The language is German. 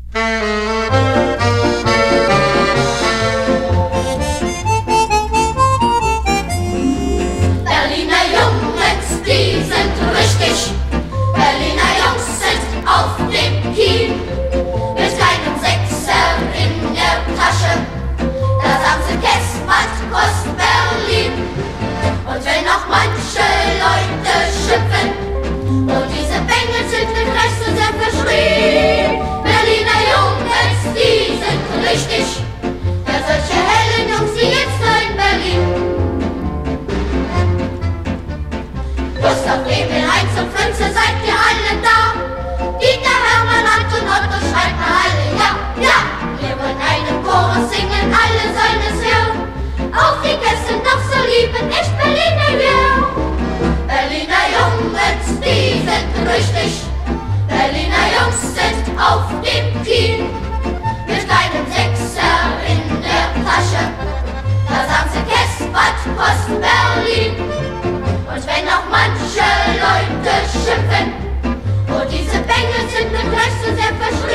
Berliner Jungs, die sind richtig. Berliner Jungs sind auf dem Kiel. Mit keinem Sechser in der Tasche. Da sagen sie Kespert, Ost-Berlin. Und wenn auch manche Leute schimpfen, und diese Bengel sind mit Recht so sehr verschrien. Berliner Jungs, die sind richtig. Ja, solche hellen Jungs, die jetzt nur in Berlin. Gustav, Emil, Heinz und Fritze, seid ihr alle da? Dieter, Hermann, Anton, Otto, schreibt mal alle ja, ja. Wir wollen einen Chorus singen, alle sollen es hören. Auch die Gäste doch so lieben, echt Berliner, ja. Berliner Jungs, die sind richtig. Berliner Jungs sind auf dem Kiel. Mit keinem Sechser in der Tasche. Da sagen sie Kespert, Ost-Berlin. Und wenn auch manche Leute schimpfen, wo diese Bengel sind mit Recht so sehr verschrieben.